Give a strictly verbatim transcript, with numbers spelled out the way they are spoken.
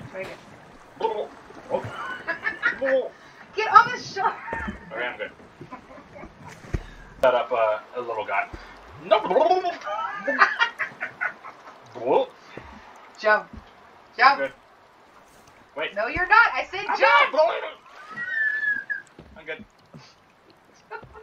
Right here. Oh. Get on the shore. Okay, I'm good. Set up uh, a little guy. No. Jump. Jump. Good. Wait. No, you're not. I said I'm jump. not blowing it.